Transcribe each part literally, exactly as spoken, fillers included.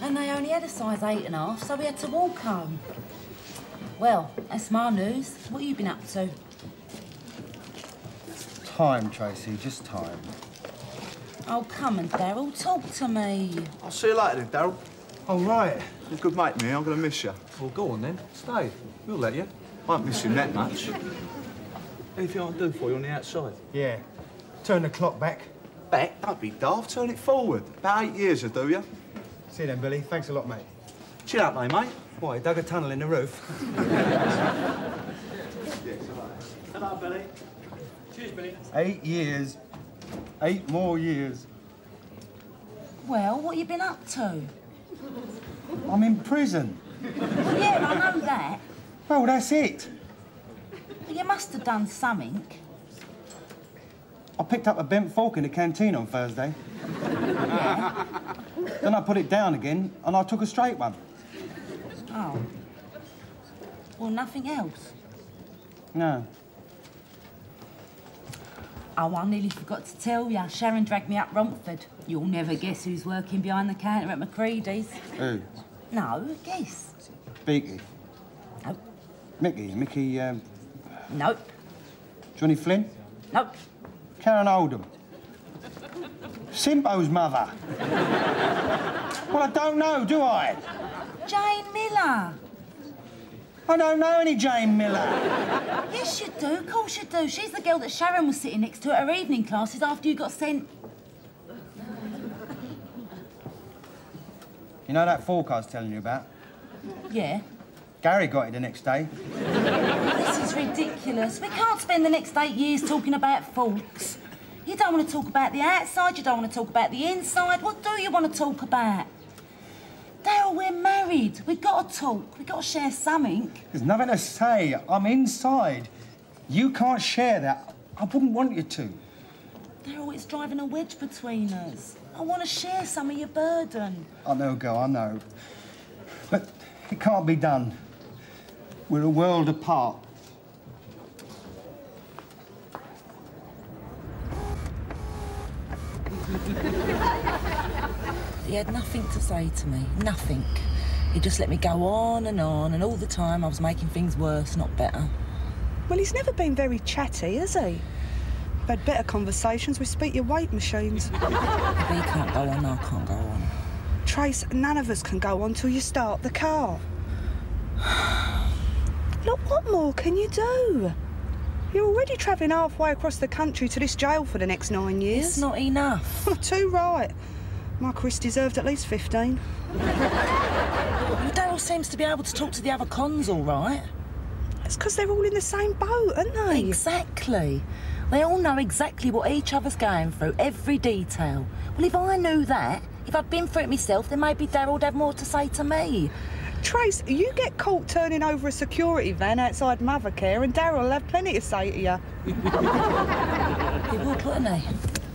And they only had a size eight and a half, so we had to walk home. Well, that's my news. What have you been up to? Time, Tracy, just time. Oh, come on, Daryl, talk to me. I'll see you later then, Daryl. Oh, right. You're a good mate, me. I'm going to miss you. Well, go on then. Stay. We'll let you. Won't miss you that much. Anything I can do for you on the outside? Yeah. Turn the clock back. Back? Don't be daft. Turn it forward. About eight years, I do you? See you then, Billy. Thanks a lot, mate. Chill out, mate, mate. Why, dug a tunnel in the roof? Hello, Billy. Cheers, Billy. Eight years. Eight more years. Well, what have you been up to? I'm in prison. Yeah, I know that. Well, that's it. But you must have done something. I picked up a bent fork in the canteen on Thursday. Yeah. Then I put it down again, and I took a straight one. Oh. Well, nothing else? No. Oh, I nearly forgot to tell you. Sharon dragged me up Romford. You'll never guess who's working behind the counter at Macready's. Who? No, guess. Beaky. Nope. Mickey. Mickey, um... Nope. Johnny Flynn? Nope. Karen Oldham. Simbo's mother. Well, I don't know, do I? Jane Miller. I don't know any Jane Miller. Yes, you do. Of course you do. She's the girl that Sharon was sitting next to at her evening classes after you got sent. You know that fork I was telling you about? Yeah. Gary got it the next day. This is ridiculous. We can't spend the next eight years talking about forks. You don't want to talk about the outside, you don't want to talk about the inside. What do you want to talk about? Daryl, we're married. We've got to talk. We've got to share something. There's nothing to say. I'm inside. You can't share that. I wouldn't want you to. Daryl, it's driving a wedge between us. I want to share some of your burden. I know, girl, I know. But it can't be done. We're a world apart. He had nothing to say to me, nothing. He just let me go on and on, and all the time I was making things worse, not better. Well, he's never been very chatty, has he? We've had better conversations with speak your weight machines. If he can't go on, I can't go on. Trace, none of us can go on till you start the car. Look, what more can you do? You're already travelling halfway across the country to this jail for the next nine years. It's not enough. Too right. My Chris deserved at least fifteen. Daryl seems to be able to talk to the other cons all right. It's because they're all in the same boat, aren't they? Exactly. They all know exactly what each other's going through, every detail. Well, if I knew that, if I'd been through it myself, then maybe Daryl would have more to say to me. Trace, you get caught turning over a security van outside Mothercare and Daryl will have plenty to say to you. He would, wouldn't he?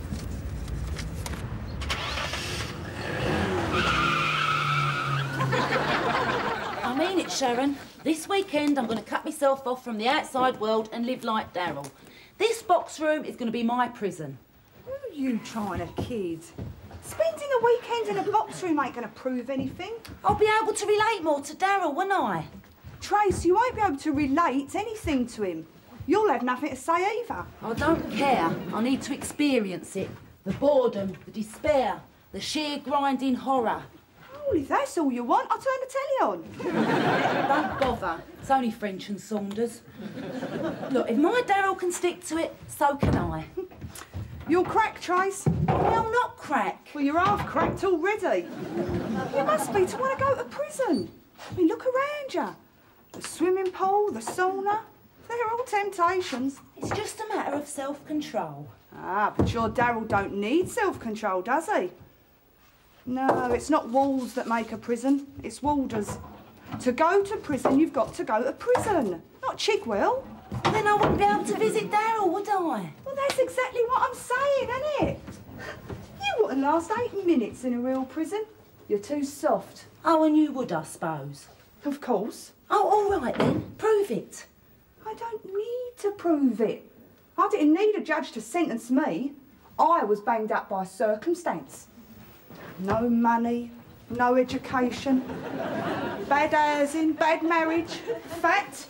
I mean it, Sharon. This weekend, I'm going to cut myself off from the outside world and live like Daryl. This box room is going to be my prison. Who are you trying to kid? Spending a weekend in a box room ain't going to prove anything. I'll be able to relate more to Daryl, won't I? Trace, you won't be able to relate anything to him. You'll have nothing to say either. I don't care. I need to experience it. The boredom, the despair, the sheer grinding horror. Well, if that's all you want, I'll turn the telly on. Don't bother. It's only French and Saunders. Look, if my Daryl can stick to it, so can I. You'll crack, Trace. Well, not crack. Well, you're half cracked already. You must be to want to go to prison. I mean, look around you. The swimming pool, the sauna, they're all temptations. It's just a matter of self-control. Ah, but your Daryl don't need self-control, does he? No, it's not walls that make a prison, it's warders. To go to prison, you've got to go to prison, not Chigwell. Then I wouldn't be able to visit Daryl, would I? Well, that's exactly what I'm saying, isn't it? You wouldn't last eight minutes in a real prison. You're too soft. Oh, and you would, I suppose. Of course. Oh, all right then. Prove it. I don't need to prove it. I didn't need a judge to sentence me. I was banged up by circumstance. No money, no education, bad housing, bad marriage, fat.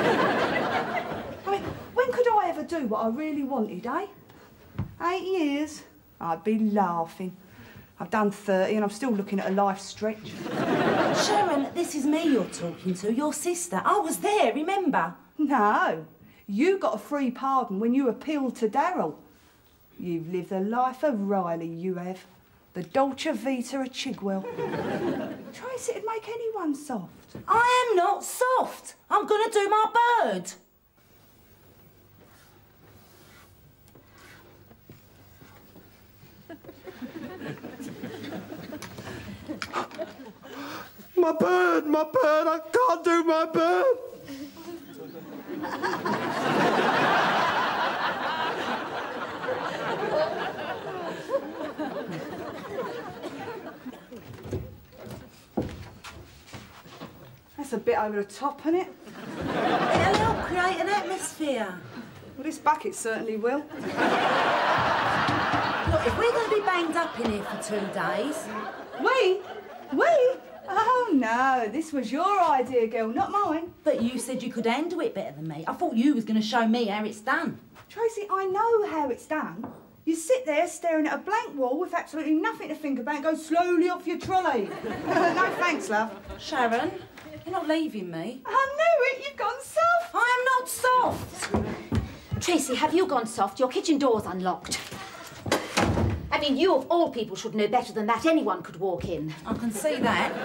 I mean, when could I ever do what I really wanted, eh? Eight years? I'd be laughing. I've done thirty and I'm still looking at a life stretch. Sharon, this is me you're talking to, your sister. I was there, remember? No, you got a free pardon when you appealed to Darryl. You've lived the life of Riley, you have. The Dolce Vita of Chigwell. Tracy, it'd make anyone soft. I am not soft. I'm gonna do my bird. My bird, my bird, I can't do my bird. That's a bit over the top, isn't it? It'll help create an atmosphere. Well, this bucket certainly will. Look, if we're going to be banged up in here for two days... We? We? Oh, no, this was your idea, girl, not mine. But you said you could handle it better than me. I thought you was going to show me how it's done. Tracy, I know how it's done. You sit there staring at a blank wall with absolutely nothing to think about and go slowly off your trolley. No thanks, love. Sharon, you're not leaving me. I knew it, you've gone soft. I am not soft. Tracy, have you gone soft? Your kitchen door's unlocked. I mean, you of all people should know better than that. Anyone could walk in. I can see that.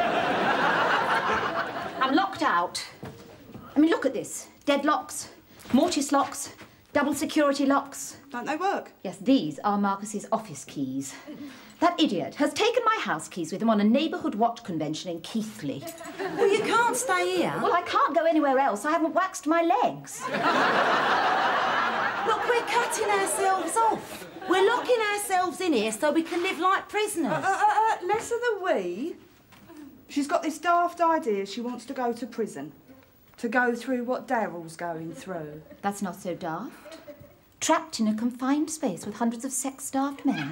I'm locked out. I mean, look at this. Deadlocks, mortise locks, double security locks. Don't they work? Yes, these are Marcus's office keys. That idiot has taken my house keys with him on a neighbourhood watch convention in Keighley. Well, you can't stay here. Well, I can't go anywhere else. I haven't waxed my legs. Look, we're cutting ourselves off. We're locking ourselves in here so we can live like prisoners. Uh, uh, uh, less of the we. She's got this daft idea she wants to go to prison. To go through what Darryl's going through. That's not so daft. Trapped in a confined space with hundreds of sex-starved men.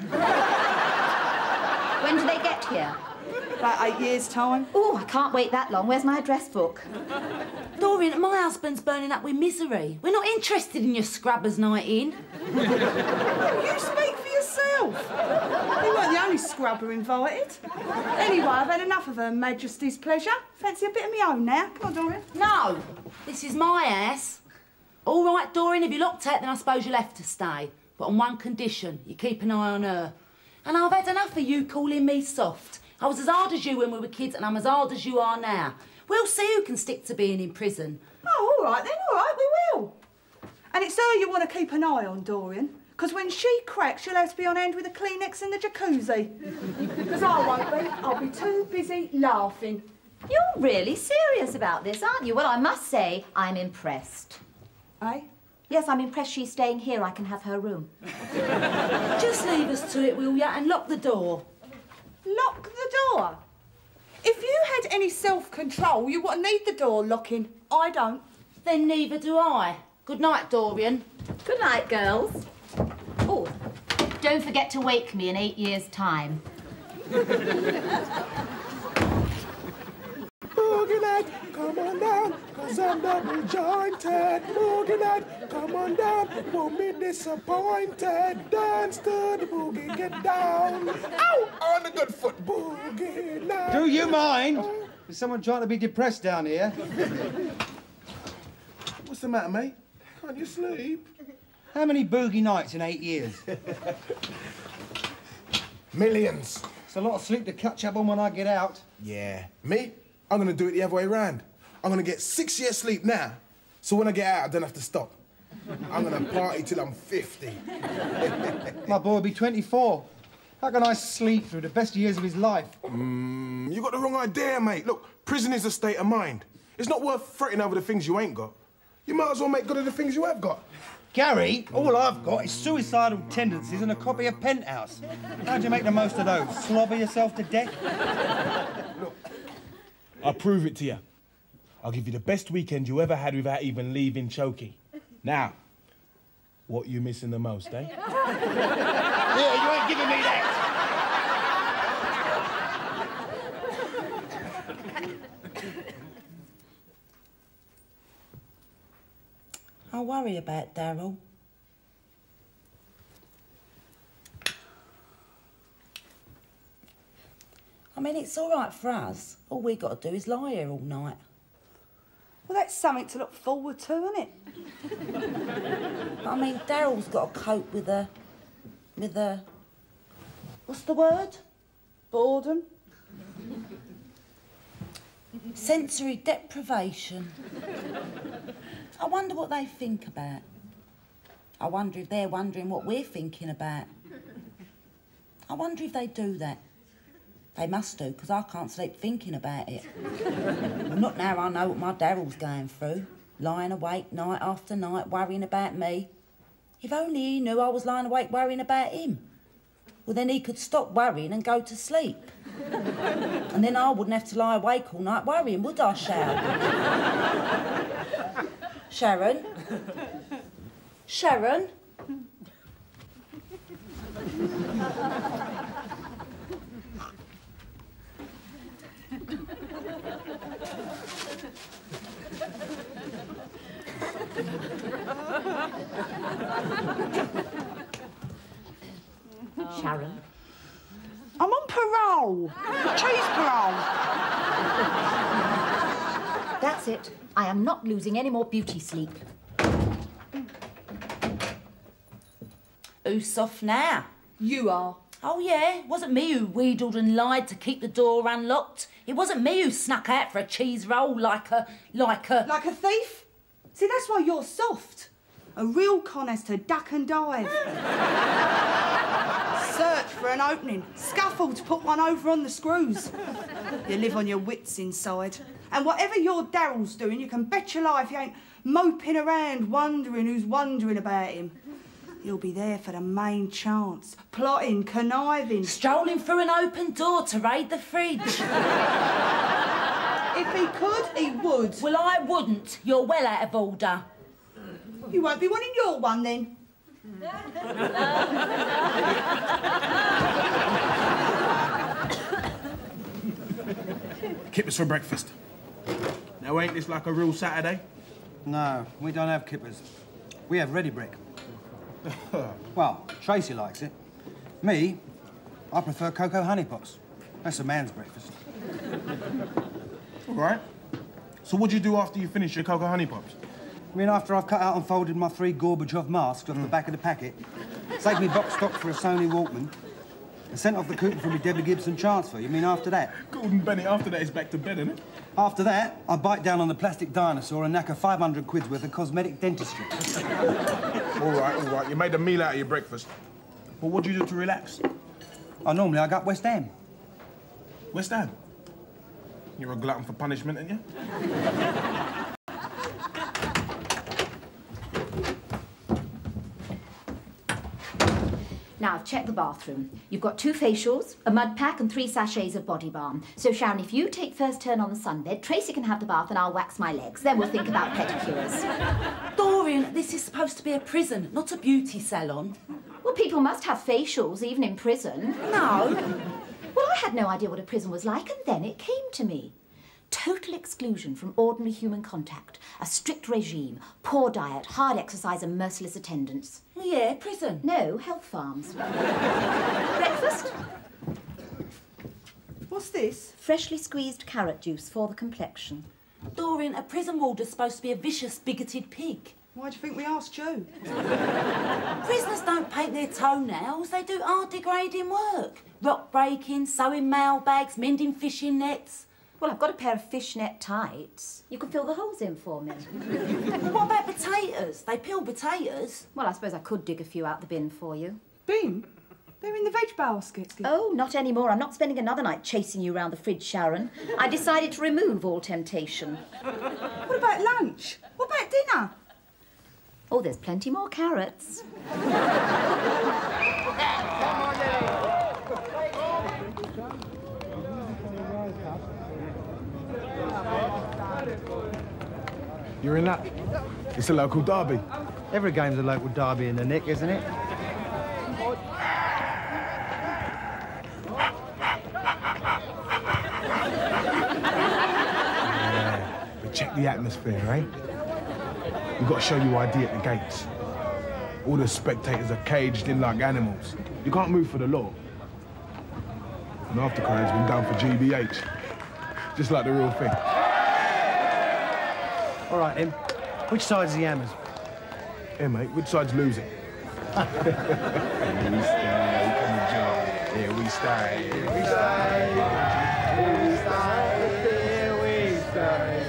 When do they get here? About eight years' time. Oh, I can't wait that long. Where's my address book? Dorian, my husband's burning up with misery. We're not interested in your scrubbers night in. You speak for yourself. You weren't the only scrubber invited. Anyway, I've had enough of Her Majesty's pleasure. Fancy a bit of my own now. Come on, Dorian. No, this is my house. All right, Dorian, if you're locked out, then I suppose you'll have to stay. But on one condition, you keep an eye on her. And I've had enough of you calling me soft. I was as hard as you when we were kids, and I'm as hard as you are now. We'll see who can stick to being in prison. Oh, all right then, all right, we will. And it's her you want to keep an eye on, Dorian. Because when she cracks, she'll have to be on hand with a Kleenex in the jacuzzi. Because I won't be. I'll be too busy laughing. You're really serious about this, aren't you? Well, I must say, I'm impressed. Eh? Yes, I'm impressed she's staying here. I can have her room. Just leave us to it, will ya, and lock the door. Lock the door? If you had any self-control, you wouldn't need the door locking. I don't. Then neither do I. Good night, Dorian. Good night, girls. Oh, don't forget to wake me in eight years' time. Boogie night, come on down, cause I'm double jointed. Boogie night, come on down, won't be disappointed. Dance to the boogie, get down. Ow, on the good foot, boogie night. Do you mind? Is someone trying to be depressed down here? What's the matter, mate? Can't you sleep? How many boogie nights in eight years? Millions. It's a lot of sleep to catch up on when I get out. Yeah. Me? I'm gonna do it the other way round. I'm gonna get six years sleep now, so when I get out, I don't have to stop. I'm gonna party till I'm fifty. My boy will be twenty-four. How can I sleep through the best years of his life? Mm, you got the wrong idea, mate. Look, prison is a state of mind. It's not worth fretting over the things you ain't got. You might as well make good of the things you have got. Gary, all I've got is suicidal tendencies and a copy of Penthouse. How do you make the most of those? Slobber yourself to death? Look, I'll prove it to you. I'll give you the best weekend you ever had without even leaving Chokey. Now, what you missing the most, eh? Yeah, you ain't giving me that. worry about Daryl. I mean, it's all right for us. All we got to do is lie here all night. Well, that's something to look forward to, isn't it? I mean, Daryl's got to cope with a... with a... what's the word? Boredom. Sensory deprivation. I wonder what they think about. I wonder if they're wondering what we're thinking about. I wonder if they do that. They must do, because I can't sleep thinking about it. Well, not now I know what my Daryl's going through. Lying awake night after night, worrying about me. If only he knew I was lying awake worrying about him. Well, then he could stop worrying and go to sleep. And then I wouldn't have to lie awake all night worrying, would I, Sharon? Sharon? Sharon? Sharon? I'm on parole. Cheese parole. That's it. I am not losing any more beauty sleep. Who's soft now? You are. Oh, yeah, it wasn't me who wheedled and lied to keep the door unlocked. It wasn't me who snuck out for a cheese roll like a... like a... Like a thief? See, that's why you're soft. A real con has to duck and dive. Search for an opening. Scuffle to put one over on the screws. You live on your wits inside. And whatever your Daryl's doing, you can bet your life he ain't moping around wondering who's wondering about him. He'll be there for the main chance. Plotting, conniving. Strolling through an open door to raid the fridge. If he could, he would. Well, I wouldn't. You're well out of order. You won't be wanting your one, then. Kippers for breakfast. Now, ain't this like a real Saturday? No, we don't have kippers. We have ready brick. Well, Tracy likes it. Me, I prefer cocoa honey pots. That's a man's breakfast. All right. So what do you do after you finish your cocoa honey pops? I mean, after I've cut out and folded my three Gorbachev masks off mm. the back of the packet, saved me box stock for a Sony Walkman, and sent off the coupon for my Debbie Gibson transfer. You mean after that? Gordon Bennett, after that is back to bed, isn't it? After that, I bite down on the plastic dinosaur and knack a five hundred quid's worth of cosmetic dentistry. All right, all right. You made a meal out of your breakfast. But what do you do to relax? Oh, normally I got West Ham. West Ham? You're a glutton for punishment, ain't you? Now, I've checked the bathroom. You've got two facials, a mud pack and three sachets of body balm. So, Sharon, if you take first turn on the sunbed, Tracy can have the bath and I'll wax my legs. Then we'll think about pedicures. Dorian, this is supposed to be a prison, not a beauty salon. Well, people must have facials, even in prison. No. Well, I had no idea what a prison was like, and then it came to me. Total exclusion from ordinary human contact, a strict regime, poor diet, hard exercise and merciless attendance. Yeah, prison. No, health farms. Breakfast? What's this? Freshly squeezed carrot juice for the complexion. Dorian, a prison warder's supposed to be a vicious, bigoted pig. Why do you think we asked you? Prisoners don't paint their toenails, they do hard degrading work. Rock breaking, sewing mailbags, mending fishing nets. Well, I've got a pair of fishnet tights. You can fill the holes in for me. Well, what about potatoes? They peel potatoes. Well, I suppose I could dig a few out the bin for you. Bin? They're in the veg baskets. Oh, not anymore. I'm not spending another night chasing you round the fridge, Sharon. I decided to remove all temptation. What about lunch? What about dinner? Oh, there's plenty more carrots. You're in luck. It's a local derby. Every game's a local derby in the nick, isn't it? Yeah, but check the atmosphere, eh? We've got to show you I D at the gates. All the spectators are caged in like animals. You can't move for the law. And Aftercrying's been down for G B H. Just like the real thing. All right, then. Which side's the hammers? Hey, mate, which side's losing? Here we stay, come on, John. Here we stay, here we stay. Here we stay, here we stay.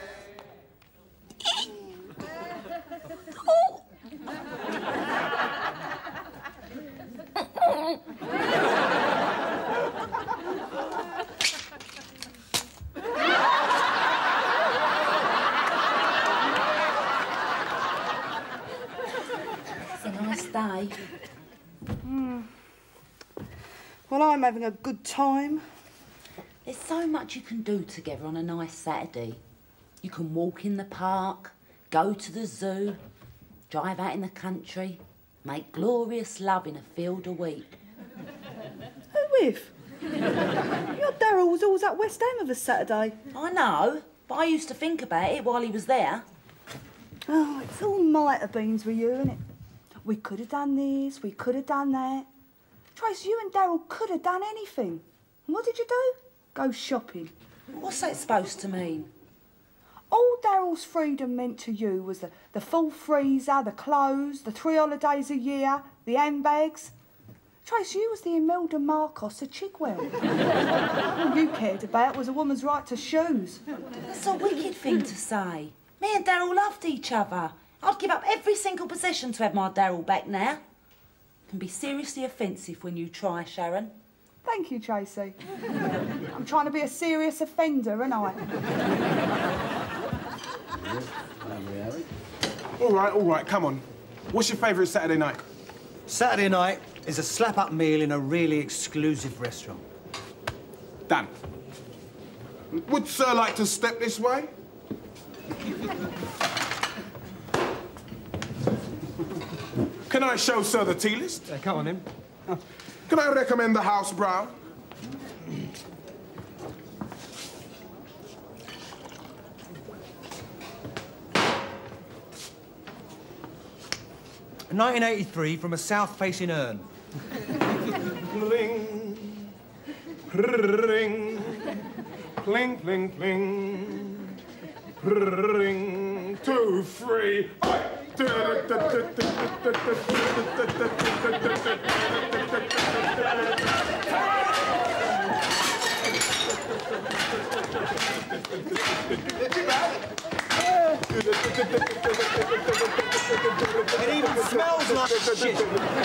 Day. Mm. Well, I'm having a good time. There's so much you can do together on a nice Saturday. You can walk in the park, go to the zoo, drive out in the country, make glorious love in a field of wheat. Who with? Your Daryl was always at West Ham of a Saturday. I know, but I used to think about it while he was there. Oh, it's all might have beens with you, isn't it? We could have done this, we could have done that. Trace, you and Daryl could have done anything. And what did you do? Go shopping. What's that supposed to mean? All Daryl's freedom meant to you was the, the full freezer, the clothes, the three holidays a year, the handbags. Trace, you was the Imelda Marcos of Chigwell. All you cared about was a woman's right to shoes. That's a wicked thing to say. Me and Daryl loved each other. I'd give up every single possession to have my Daryl back now. It can be seriously offensive when you try, Sharon. Thank you, Tracy. I'm trying to be a serious offender, aren't I? All right, all right, come on. What's your favourite Saturday night? Saturday night is a slap-up meal in a really exclusive restaurant. Done. Would Sir like to step this way? Can I show Sir the tea list? Yeah, come on, then. Oh. Can I recommend the house brown? nineteen eighty-three from a south-facing urn. Pling, ring, pling, pling, pling, ring, two, three, oi! It even smells like shit.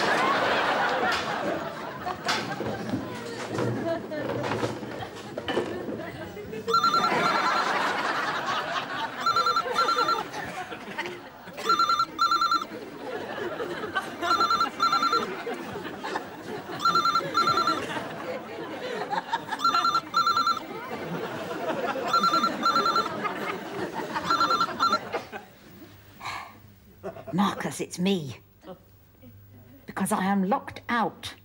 Marcus, it's me. Because I am locked out.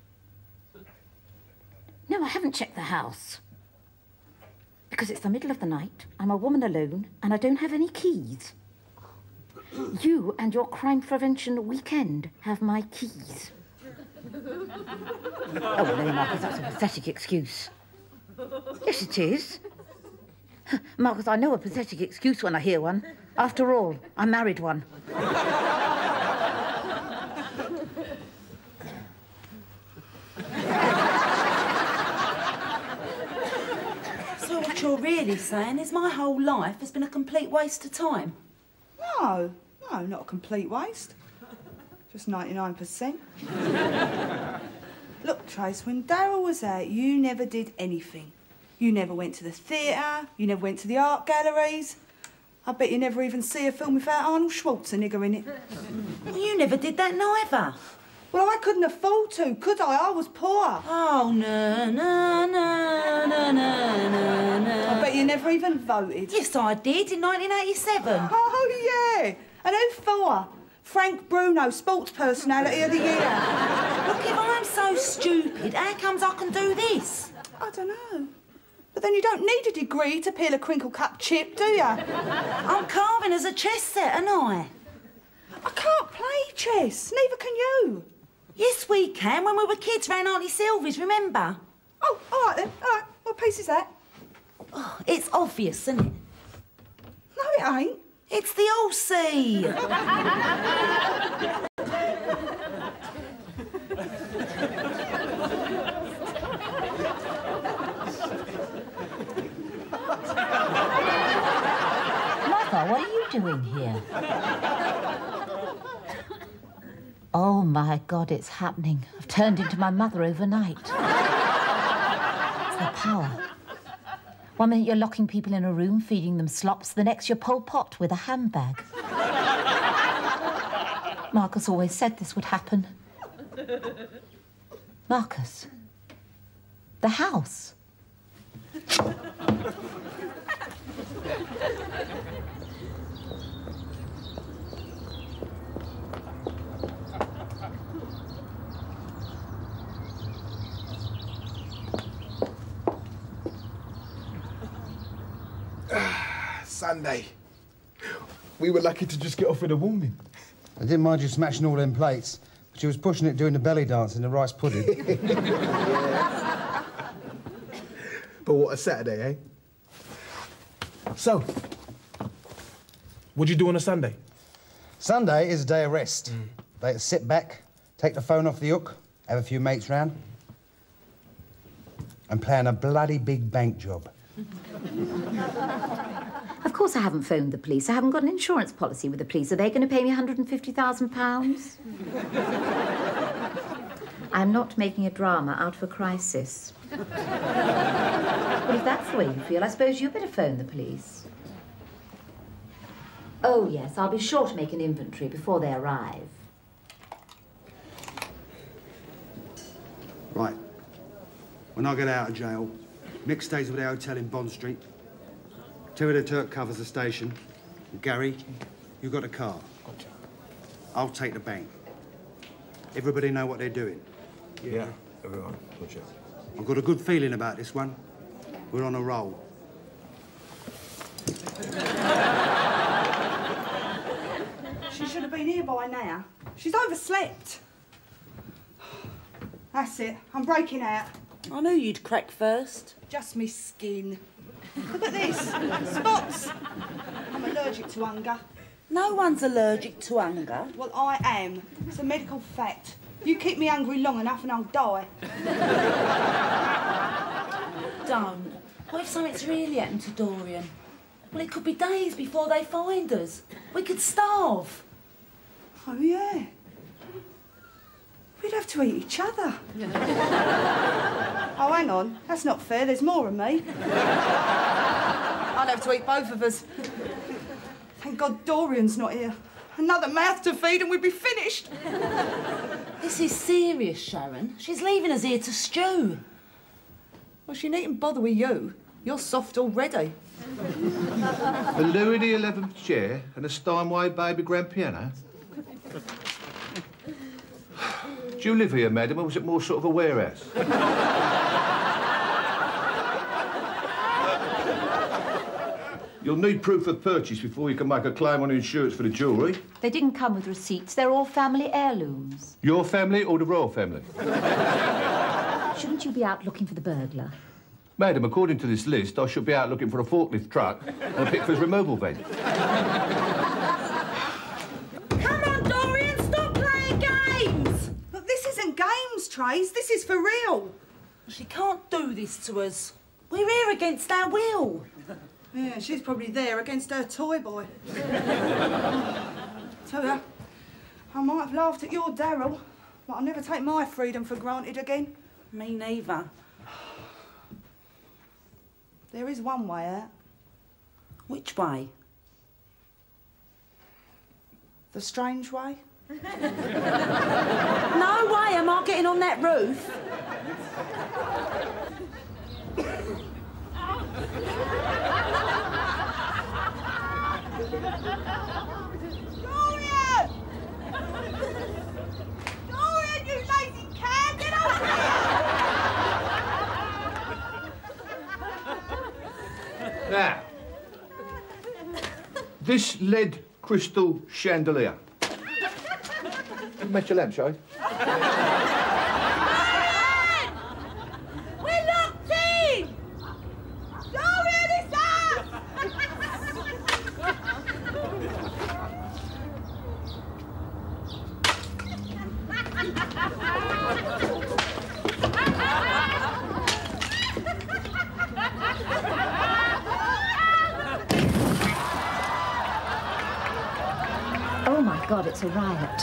No, I haven't checked the house. Because it's the middle of the night, I'm a woman alone, and I don't have any keys. You and your crime prevention weekend have my keys. Oh, no, Marcus, that's a pathetic excuse. Yes, it is. Marcus, I know a pathetic excuse when I hear one. After all, I married one. So what you're really saying is my whole life has been a complete waste of time? No, no, not a complete waste. Just ninety-nine percent. Look, Trace, when Daryl was out, you never did anything. You never went to the theatre, you never went to the art galleries. I bet you never even see a film without Arnold Schwarzenegger in it. Well, you never did that neither. Well, I couldn't afford to, could I? I was poor. Oh, no, no, no, no, no, no, no. I bet you never even voted. Yes, I did, in nineteen eighty-seven. Oh, yeah. And who for? Frank Bruno, Sports Personality of the Year. Look, if I'm so stupid, how comes I can do this? I don't know. But then you don't need a degree to peel a crinkle cut chip, do you? I'm carving as a chess set, aren't I? I can't play chess, neither can you. Yes, we can. When we were kids round Auntie Sylvie's, remember? Oh, all right then. All right. What piece is that? Oh, it's obvious, isn't it? No, it ain't. It's the Horsey. Mother, what are you doing here? Oh, my God, it's happening. I've turned into my mother overnight. It's the power. One minute you're locking people in a room, feeding them slops, the next you're Pol Pot with a handbag. Marcus always said this would happen. Marcus. The house. Sunday. We were lucky to just get off with a warning. I didn't mind you smashing all them plates, but you was pushing it doing the belly dance in the rice pudding. But what a Saturday, eh? So, what'd you do on a Sunday? Sunday is a day of rest. Mm. Day to sit back, take the phone off the hook, have a few mates round, and plan a bloody big bank job. Of course I haven't phoned the police. I haven't got an insurance policy with the police. Are they going to pay me one hundred and fifty thousand pounds? I'm not making a drama out of a crisis. Well, if that's the way you feel, I suppose you better phone the police. Oh, yes, I'll be sure to make an inventory before they arrive. Right. When I get out of jail, Mick stays with the hotel in Bond Street. Terry the Turk covers the station. And Gary, you got a car. Gotcha. I'll take the bank. Everybody know what they're doing. Yeah, everyone. Gotcha. I've got a good feeling about this one. We're on a roll. She should have been here by now. She's overslept. That's it. I'm breaking out. I knew you'd crack first. Just me skin. Look at this. Spots. I'm allergic to hunger. No one's allergic to hunger. Well, I am. It's a medical fact. You keep me hungry long enough and I'll die. Don't. What if something's really happened to Dorian? Well, it could be days before they find us. We could starve. Oh, yeah. We'd have to eat each other. Oh, hang on. That's not fair. There's more of me. I'd have to eat both of us. Thank God Dorian's not here. Another mouth to feed and we'd be finished. This is serious, Sharon. She's leaving us here to stew. Well, she needn't bother with you. You're soft already. A Louis the eleventh chair and a Steinway baby grand piano? Do you live here, madam, or was it more sort of a warehouse? You'll need proof of purchase before you can make a claim on insurance for the jewellery. They didn't come with receipts. They're all family heirlooms. Your family or the royal family? Shouldn't you be out looking for the burglar? Madam, according to this list, I should be out looking for a forklift truck and a Pickford's removal van. Come on, Dorian, stop playing games! Look, this isn't games, Trace. This is for real. She can't do this to us. We're here against our will. Yeah, she's probably there against her toy boy. Tell ya, I might have laughed at your Daryl, but I'll never take my freedom for granted again. Me neither. There is one way out. Which way? The strange way. No way am I getting on that roof. Dorian! Dorian, you lazy cat! Get over here! Now, this lead crystal chandelier. match your lamp, shall I? We're locked in! Don't hear this up! Oh my God, it's a riot.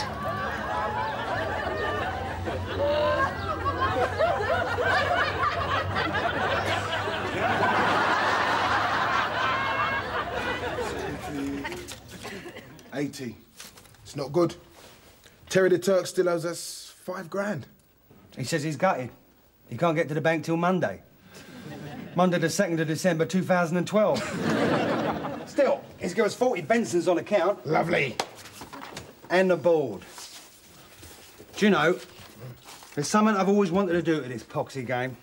eighty. It's not good. Terry the Turk still owes us five grand. He says he's gutted. He can't get to the bank till Monday. Monday the second of December two thousand twelve. Still, he's got us forty Bensons on account. Lovely. And the board. Do you know, there's something I've always wanted to do to this poxy game.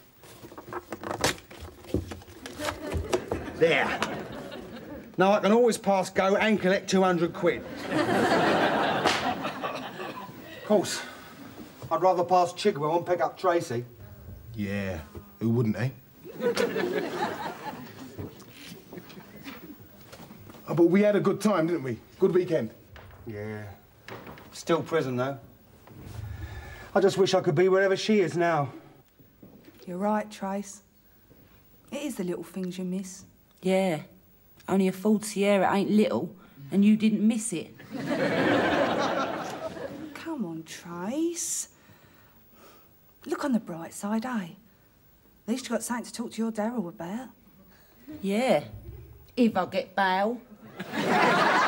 There. Now I can always pass go and collect two hundred quid. Of course, I'd rather pass Chigwell and pick up Tracy. Yeah, who wouldn't, eh? Oh, but we had a good time, didn't we? Good weekend. Yeah. Still prison, though. I just wish I could be wherever she is now. You're right, Trace. It is the little things you miss. Yeah. Only a Ford Sierra ain't little, and you didn't miss it. Come on, Trace. Look on the bright side, eh? At least you got something to talk to your Daryl about. Yeah. If I get bail.